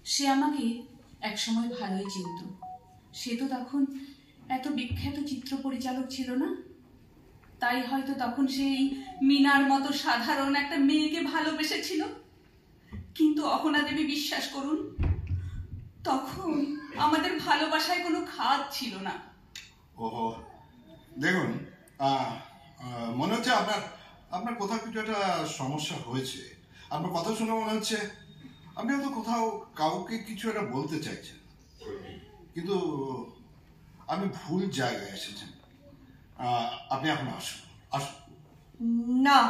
সে আমাকে একসময় ভালোই চিনত। সে তো তখন এত বিখ্যাত চিত্র পরিচালক ছিল না, তাই হয়তো তখন সেই মিনার মতো সাধারণ একটা মেয়েকে ভালোবেসেছিল। কিন্তু অহনা দেবী, বিশ্বাস করুন, তখন আমাদের ভালোবাসায় কোনো খাদ ছিল না। ওহো, দেখুন, মনে হচ্ছে আপনার কোথাও কিছু একটা সমস্যা হয়েছে। আপনার কথা শুনে মনে হচ্ছে আপনি হয়তো কোথাও কাউকে কিছু একটা বলতে চাইছেন, কিন্তু আপনি ভুল জায়গায় এসেছেন। আপনি এখন আসুন। না,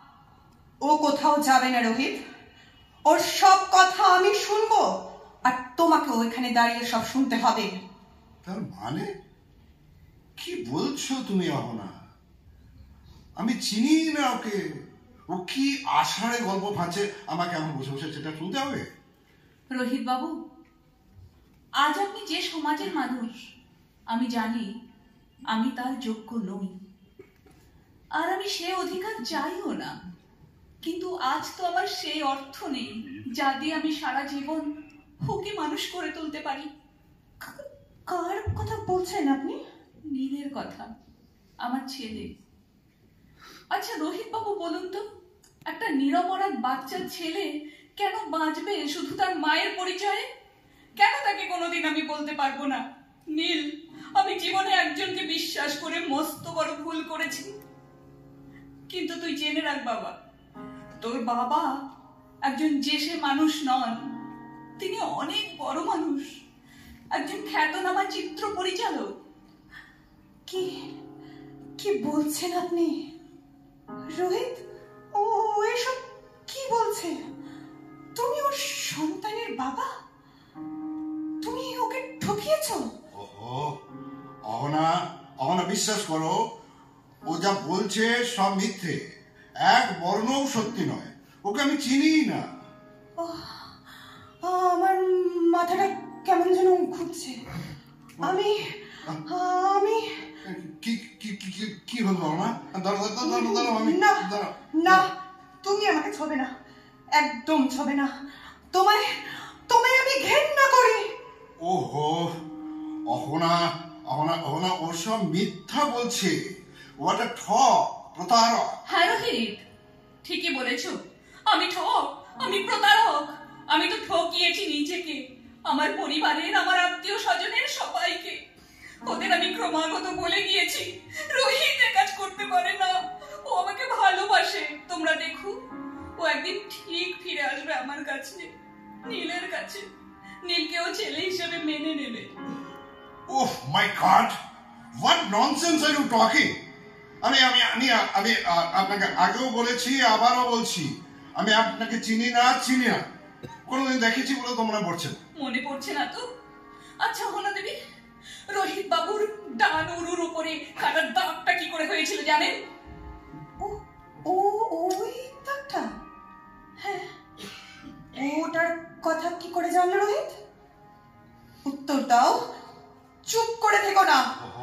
ও কোথাও যাবে না রোহিত। ওর সব কথা আমি শুনবো, আর তোমাকে ওইখানে দাঁড়িয়ে সব শুনতে হবে। তার মানে কি বলছো তুমি অহনা? আমি চিনি না ওকে। ও কি আষাঢ়ে গল্প ফাঁচে আমাকে এখন বসে বসে সেটা শুনতে হবে? রোহিত বাবু, আজ আপনি যে সমাজের মানুষ, আমি জানি আমি তার যোগ্য নই, আর আমি সে অধিকার চাইও না। কিন্তু আজ তো আমার সেই অর্থ নেই যা দিয়ে আমি সারা জীবন ওকে মানুষ করে তুলতে পারি। কার কথা বলছেন আপনি? নীলের কথা, আমার ছেলে। আচ্ছা রোহিত বাবু, বলুন তো, একটা নিরপরাধ বাচ্চা ছেলে কেন বাঁচবে শুধু তার মায়ের পরিচয়ে? কেন তাকে কোনোদিন আমি বলতে পারবো না, নীল, আমি জীবনে একজনকে বিশ্বাস করে মস্ত বড় ভুল করেছি। কিন্তু তুই জেনে রাখ বাবা, তোর বাবা একজন জেসে মানুষ নন, তিনি অনেক বড় মানুষ, একজন খ্যাতনামা চিত্র পরিচালক। কি কি বলছেন আপনি রোহিত? ও এসব কি বলছে? তুমি ওর সন্তানের বাবা? তুমি ওকে ঠকিয়েছো? ওহো, অহনা, বিশ্বাস করো, ও যা বলছে সব মিথ্যে, এক বর্ণও সত্যি নয়। ওকে আমি চিনি না। আমার মাথাটা কেমন যেন ঘুরছে। আমি আমি কি কি কি কি হলো অহনা? দাঁড়াও, আমি না, তুমি আমাকে ছবে না, একদম ছবে না। তোমায় আমি ঘেন্না করি। ওহো, অহনা, ওসব মিথ্যা বলছে। ও একটা ঠক, প্রতারক। হ্যাঁ রোহিত, ঠিকই বলেছো, আমি ঠক, আমি প্রতারক। আমি তো ঠকিয়েছি নিজেকে, আমার পরিবারের, আমার আত্মীয় স্বজনের সবাইকে। ওদের আমি ক্রমাগত বলে গিয়েছি রোহিত এ কাজ করতে পারে না, ও আমাকে ভালোবাসে। তোমরা দেখো, ও একদিন ঠিক ফিরে আসবে আমার কাছে, নীলের কাছে। নীলকেও ছেলে হিসেবে মেনে নেবে। Oh my god, what nonsense are you talking! আমি আপনাকে আগেও বলেছি, আবারও বলছি, আমি আপনাকে চিনি না। কোনোদিন দেখেছি বলে তোমরা বলছেন? মনে পড়ছে না তো? আচ্ছা হোনা দেবী, রোহিত বাবুর ডান উরুর উপরে কাটার দাগটা কি করে হয়েছিল জানেন? ওই দাগটা? হ্যাঁ, ওটার কথা কি করে জানলে রোহিত? উত্তর দাও, চুপ করে থেকো না।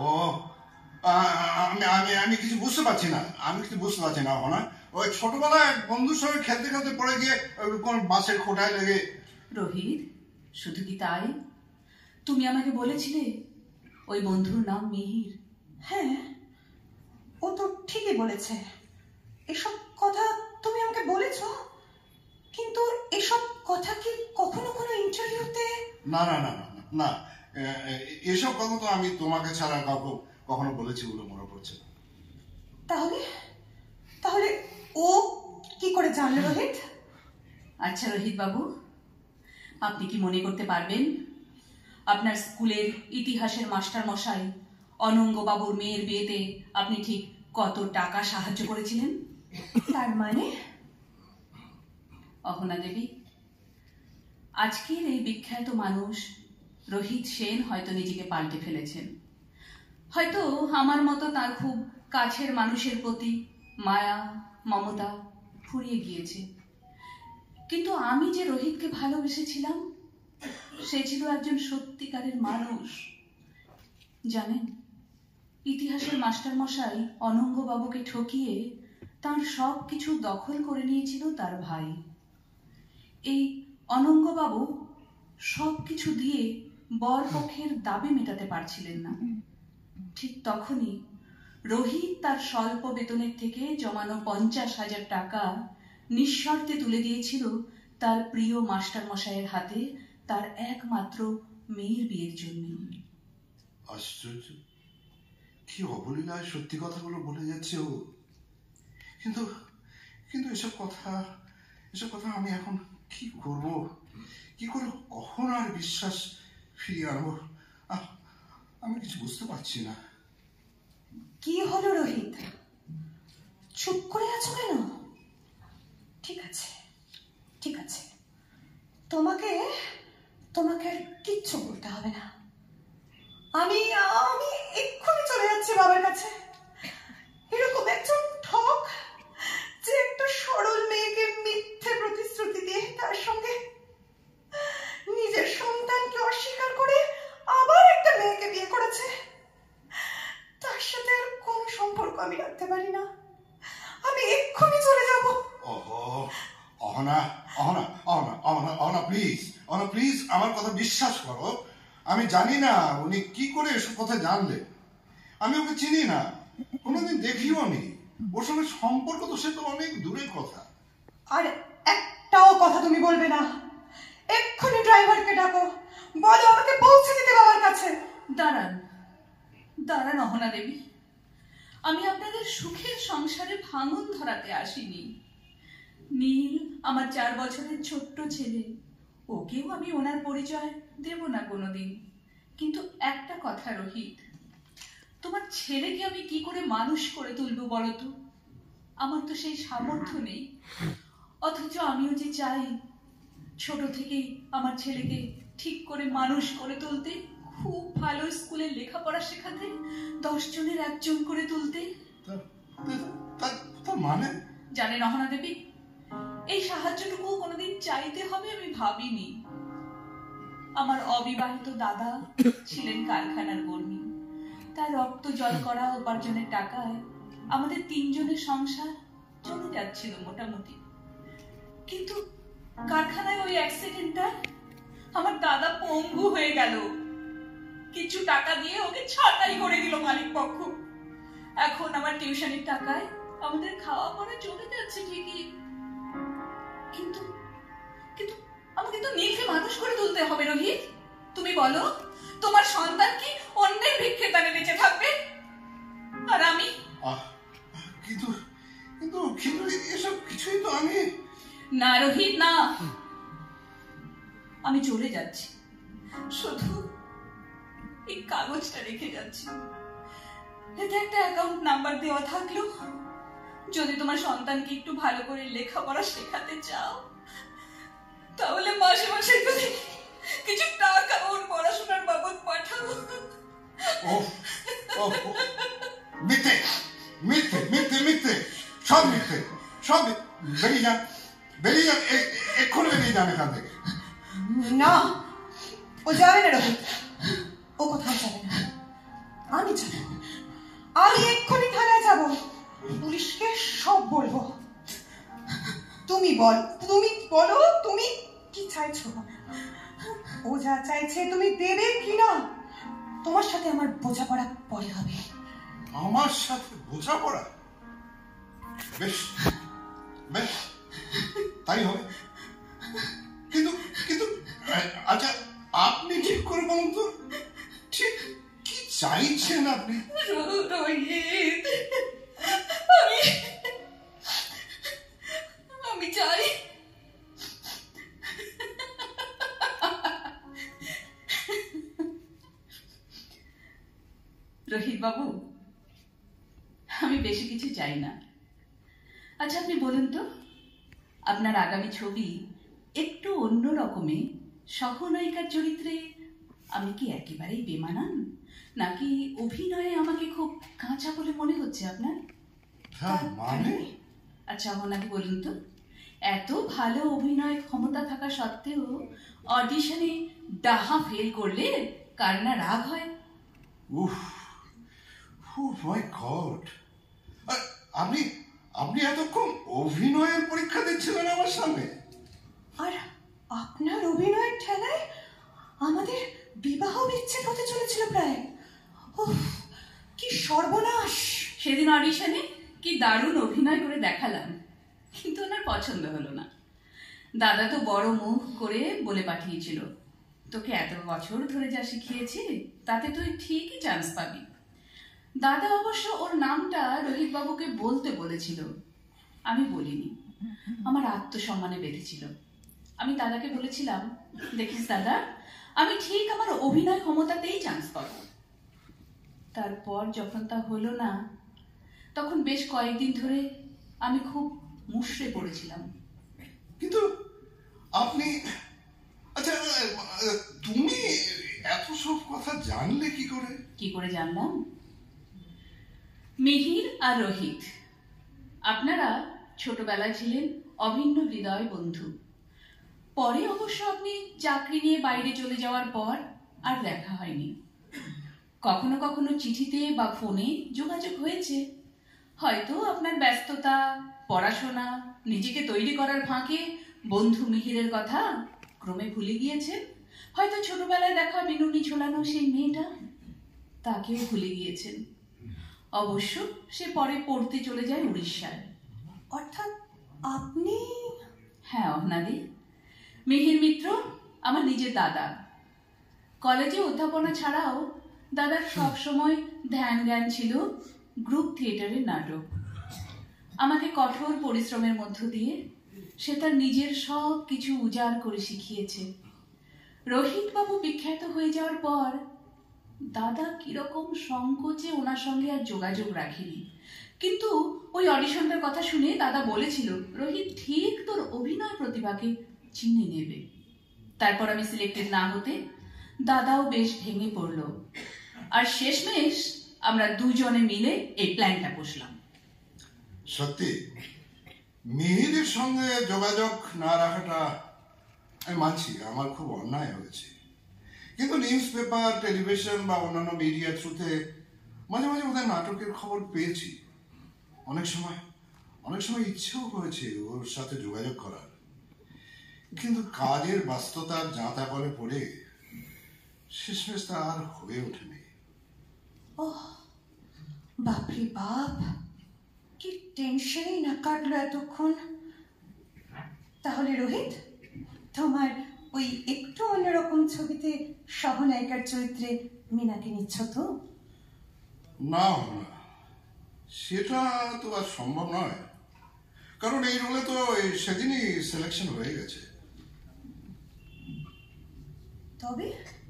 আমি কিছু বুঝতে পারছি না হনা। ওই ছোটবেলায় বন্ধুর সঙ্গে খেলতে খেলতে পড়ে গিয়ে কোন বাসের খোঁটায় লেগে। রোহিত, শুধু কি তাই? তুমি আমাকে বলেছিলে ওই বন্ধুর নাম মিহির। হ্যাঁ, ও তো ঠিকই বলেছে। এসব কথা তুমি আমাকে বলেছো, কিন্তু এসব কথা কি কখনো কোনো ইন্টারভিউতে? না, এসব কথা তো আমি তোমাকে ছাড়া কাউকে কখনো বলেছি বলে মনে পড়ছে না। তাহলে ও কি করে জানলে রোহিত? আচ্ছা রোহিত বাবু, আপনি কি মনে করতে পারবেন আপনার স্কুলের ইতিহাসের মাস্টার মশাই অনঙ্গ বাবুর মেয়ের বিয়েতে আপনি ঠিক কত টাকা সাহায্য করেছিলেন? তার মানে? অহনা দেবী, আজকের এই বিখ্যাত মানুষ রোহিত সেন হয়তো নিজেকে পাল্টে ফেলেছেন। হয়তো আমার মতো তার খুব কাছের মানুষের প্রতি মায়া মমতা ফুরিয়ে গিয়েছে। কিন্তু আমি যে রোহিতকে ভালোবেসেছিলাম, সে ছিল একজন সত্যিকারের মানুষ। জানেন, ইতিহাসের মাস্টার মশাই অনঙ্গ বাবুকে ঠকিয়ে তার সব কিছু দখল করে নিয়েছিল তার ভাই। এই অনঙ্গ বাবু সবকিছু দিয়ে বর পক্ষের দাবি মেটাতে পারছিলেন না। ঠিক তখনই রোহিত তার স্বল্প বেতনের থেকে জমানো 50,000 টাকা নিঃশর্তে তুলে দিয়েছিল তার প্রিয় মাস্টার মশাইয়ের হাতে তার একমাত্র মেয়ের বিয়ের জন্য। আশ্চর্য, কি অবলীলায় সত্যি কথাগুলো বলে যাচ্ছে ও। কিন্তু কিন্তু এসব কথা আমি এখন কি করব, কি করে কখন আর বিশ্বাস ফিরিয়ে আনবো, আমি কিছু বুঝতে পারছি না। কি হলো রোহিত, চুপ করে আছো কেন? ঠিক আছে ঠিক আছে, তোমাকে তোমাকে আর কিচ্ছু বলতে হবে না। আমি আমি এক্ষুনি চলে যাচ্ছি বাবার কাছে। এরকম একজন ঠক যে একটা সরল মেয়েকে মিথ্যে প্রতিশ্রুতি দিয়ে তার সঙ্গে নিজের সন্তানকে অস্বীকার করে আবার একটা মেয়েকে বিয়ে করেছে, তার সাথে আর কোনো সম্পর্ক আমি রাখতে পারি না। আমি এক্ষুনি চলে যাব। ওহো, অহনা অহনা অহনা অহনা অহনা প্লিজ, অহনা প্লিজ, আমার কথা বিশ্বাস করো। আমি জানি না উনি কি করে এসব কথা জানলেন। আমি ওকে চিনি না, কোনোদিন দেখিও নি। ওর সঙ্গে সম্পর্ক তো সে তো অনেক দূরের কথা। আর একটাও কথা তুমি বলবে না। এক্ষুনি ড্রাইভারকে ডাকো, বলো আমাকে পৌঁছে দিতে বাবার কাছে। দাঁড়ান দাঁড়ান অহনা দেবী, আমি আপনাদের সুখের সংসারে ভাঙন ধরাতে আসিনি। নীল আমার 4 বছরের ছোট্ট ছেলে, ওকেও আমি ওনার পরিচয় দেব না কোনোদিন। কিন্তু একটা কথা রোহিত, তোমার ছেলেকে আমি কি করে মানুষ করে তুলবো বলো তো? আমার তো সেই সামর্থ্য নেই। অথচ আমিও যে চাই ছোট থেকেই আমার ছেলেকে ঠিক করে মানুষ করে তুলতে, খুব ভালো স্কুলে লেখাপড়া শেখাতে, 10 জনের 1 জন করে তুলতে। তার মানে? জানেন অহনা দেবী, এই সাহায্যটুকু কোনোদিন চাইতে হবে আমি ভাবিনি। আমার অবিবাহিত দাদা ছিলেন কারখানার কর্মী। তার রক্ত জল করা উপার্জনের টাকায় আমাদের 3 জনের সংসার চলে যাচ্ছিল মোটামুটি। কিন্তু কারখানায় ওই অ্যাক্সিডেন্টটায় আমার দাদা পঙ্গু হয়ে গেল। কিছু টাকা দিয়ে ওকে ছাঁটাই করে দিল মালিক পক্ষ। এখন আমার টিউশনের টাকায় আমাদের খাওয়া পড়া চলে যাচ্ছে ঠিকই, কিন্তু কিন্তু আমাকে তো নীলকে মানুষ করে তুলতে হবে রোহিত। তুমি বলো, তোমার সন্তান কি অন্যের ভিক্ষে দানে বেঁচে থাকবে? আর আমি? কিন্তু কিন্তু কিন্তু এসব কিছুই তো আমি। না রোহিত না, আমি চলে যাচ্ছি, শুধু এই কাগজটা রেখে যাচ্ছি। এতে একটা অ্যাকাউন্ট নাম্বার দেওয়া থাকলো, যদি তোমার সন্তানকে একটু ভালো করে লেখাপড়া শেখাতে চাও তাহলে মাসে মাসে যদি কিছু টাকা ওর পড়াশোনার বাবদ পাঠাবো। মিথ্যে মিথ্যে মিথ্যে মিথ্যে, সব মিথ্যে, সব বেরিয়ে যান, বেরিয়ে যান, এক্ষুনি বেরিয়ে যান এখান থেকে। না, ও যাবে না রোহিত, ও কোথাও যাবে না। আমি যাবো, আমি এক্ষুনি থানায় যাব, পুলিশকে সব বলবো। তুমি বলো তুমি কি চাইছো? ও যা চাইছে তুমি দেবে কিনা? তোমার সাথে আমার বোঝাপড়া পরে হবে। আমার সাথে বোঝাপড়া? বেশ বেশ, তাই হবে। কিন্তু কিন্তু আচ্ছা, আপনি ঠিক করে বলুন তো, ঠিক কি চাইছেন আপনি? রোহিত, আমি চাই রোহিত বাবু, আমি বেশি কিছু চাই না। আচ্ছা আপনি বলুন তো, আপনার আগামী ছবি একটু অন্য রকমে সহনায়িকার চরিত্রে আমি কি একেবারেই বেমানান, নাকি অভিনয়ে আমাকে খুব কাঁচা বলে মনে হচ্ছে আপনার? মানে? আচ্ছা আপনাকে বলুন তো, এত ভালো অভিনয় ক্ষমতা থাকা সত্ত্বেও অডিশনে ডাহা ফেল করলে কার না রাগ হয়? উফ, মাই গড, আপনি আপনি এতক্ষণ অভিনয়ের পরীক্ষা দিচ্ছিলেন আমার সামনে? আর আপনার অভিনয়ের ঠেলায় দিন অডিশনে কি দারুণ অভিনয় করে দেখালাম, কিন্তু ওনার পছন্দ হলো না। দাদা তো বড় মুখ করে বলে পাঠিয়েছিল, তোকে এত বছর ধরে যা শিখিয়েছি তাতে তুই ঠিকই চান্স পাবি। দাদা অবশ্য ওর নামটা রোহিত বাবুকে বলতে বলেছিল, আমি বলিনি, আমার আত্মসম্মানে বেঁধেছিল। আমি দাদাকে বলেছিলাম, দেখিস দাদা, আমি ঠিক আমার অভিনয় ক্ষমতাতেই চান্স পাবো। তারপর যখন তা হলো না, তখন বেশ কয়েকদিন ধরে আমি খুব মুষড়ে পড়েছিলাম। কিন্তু আপনি, আচ্ছা, তুমি এত সব কথা জানলে কি করে? কি করে জানলাম? মিহির আর রোহিত, আপনারা ছোটবেলায় ছিলেন অভিন্ন হৃদয় বন্ধু। পরে অবশ্য আপনি চাকরি নিয়ে বাইরে চলে যাওয়ার পর আর দেখা হয়নি। কখনো কখনো চিঠিতে বা ফোনে যোগাযোগ হয়েছে। হয়তো আপনার ব্যস্ততা, পড়াশোনা, নিজেকে তৈরি করার ফাঁকে বন্ধু মিহিরের কথা ক্রমে ভুলে গিয়েছেন। হয়তো ছোটবেলায় দেখা বিনুনি ছোলানো সেই মেয়েটা, তাকেও ভুলে গিয়েছেন। অবশ্য সে পরে পড়তে চলে যায় উড়িষ্যায়। অর্থাৎ আপনি? হ্যাঁ অহনাদি, মিহির মিত্র আমার নিজের দাদা। কলেজে অধ্যাপনা ছাড়াও দাদার সবসময় ধ্যান জ্ঞান ছিল গ্রুপ থিয়েটারের নাটক। আমাকে কঠোর পরিশ্রমের মধ্য দিয়ে সে তার নিজের সব কিছু উজাড় করে শিখিয়েছে। রোহিত বাবু বিখ্যাত হয়ে যাওয়ার পর দাদা কিরকম সংকোচে ওনার সঙ্গে আর যোগাযোগ রাখেনি। কিন্তু ওই অডিশনটার কথা শুনে দাদা বলেছিল, রোহিত ঠিক তোর অভিনয় প্রতিভাকে চিনে নেবে। তারপর আমি সিলেক্টেড না হতে দাদাও বেশ ভেঙে পড়ল, আর শেষমেশ আমরা দুজনে মিলে এই প্ল্যানটা পুষলাম। সত্যি মিহিরের সঙ্গে যোগাযোগ না রাখাটা আমি মানছি, আমার খুব অন্যায় হয়েছে। কিন্তু নিউজ পেপার, টেলিভিশন বা অন্যান্য মিডিয়া থ্রুতে মাঝে মাঝে ওদের নাটকের খবর পেয়েছি। অনেক সময় ইচ্ছেও হয়েছে ওর সাথে যোগাযোগ করার, কিন্তু কাজের ব্যস্ততার জাঁতা করে পড়ে শেষমেশ তা আর হয়ে ওঠেনি। ওহ বাপরে বাপ, কি টেনশনই না কাটলো এতক্ষণ। তাহলে রোহিত, তোমার ওই একটু অন্যরকম ছবিতে সহনায়িকার চরিত্রে মীনাকে নিচ্ছ তো? না, সেটা তো আর সম্ভব নয়, কারণ এই রোলে তো সেদিনই সিলেকশন হয়ে গেছে। তবে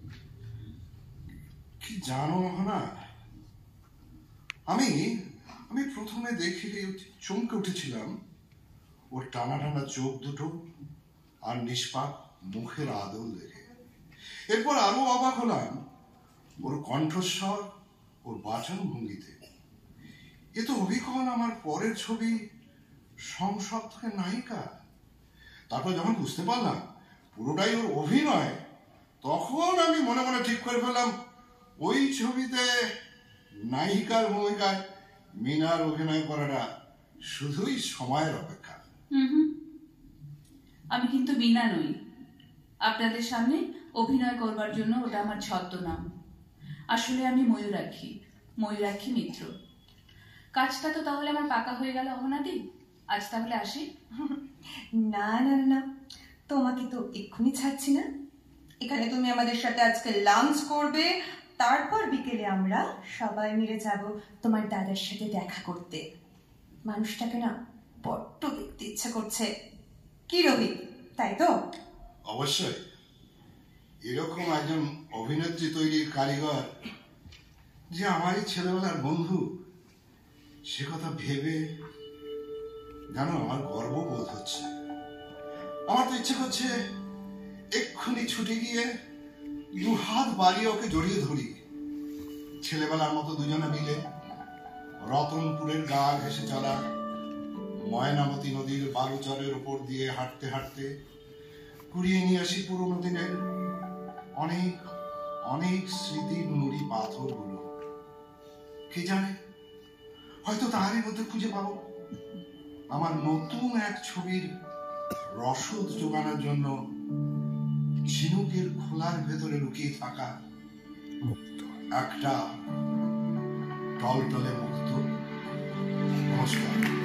কি জানো না, আমি প্রথমে দেখে চমকে উঠেছিলাম ওর টানা টানা চোখ দুটো আর নিষ্পাপ মুখের আদল দেখে। এরপর আরো অবাক হলাম ওর কণ্ঠস্বর, ওর বাচন ভঙ্গিতে। এ তো অবিকল আমার পরের ছবি সংসপ্তকের নায়িকা। তারপর যখন বুঝতে পারলাম পুরোটাই ওর অভিনয়, তখন আমি মনে মনে ঠিক করে ফেললাম ওই ছবিতে নায়িকার ভূমিকায় মীনার অভিনয় করাটা শুধুই সময়ের অপেক্ষা। আমি কিন্তু মীনা নই। আপনাদের সামনে অভিনয় করবার জন্য ওটা আমার ছদ্মনাম। আসলে আমি ময়ূরাক্ষী মিত্র। কাজটা তো তাহলে আমার পাকা হয়ে গেল অহনাদি। আজ তাহলে আসি। না না না, তোমাকে তো এক্ষুনি ছাড়ছি না। এখানে তুমি আমাদের সাথে আজকে লাঞ্চ করবে, তারপর বিকেলে আমরা সবাই মিলে যাব তোমার দাদার সাথে দেখা করতে। মানুষটাকে না বড্ড দেখতে ইচ্ছা করছে। কি রবি, তাই তো? অবশ্যই, এরকম একজন অভিনেত্রী তৈরির কারিগর যে আমারই ছেলেবেলার বন্ধু, সে কথা ভেবে জানো আমার গর্ববোধ হচ্ছে। আমার তো ইচ্ছে করছে এক্ষুনি ছুটে গিয়ে দু হাত বাড়িয়ে ওকে জড়িয়ে ধরি। ছেলেবেলার মতো দুজনে মিলে রতনপুরের গা ঘেঁষে চলা ময়নামতি নদীর বালুচরের উপর দিয়ে হাঁটতে হাঁটতে কুড়িয়ে নিয়ে আসি পুরোনো দিনের অনেক অনেক স্মৃতির নুড়ি পাথরগুলো। কে জানে, হয়তো তারই মধ্যে খুঁজে পাবো আমার নতুন এক ছবির রসদ জোগানোর জন্য ঝিনুকের খোলার ভেতরে লুকিয়ে থাকা একটা টলটলে মুক্ত নমস্কার।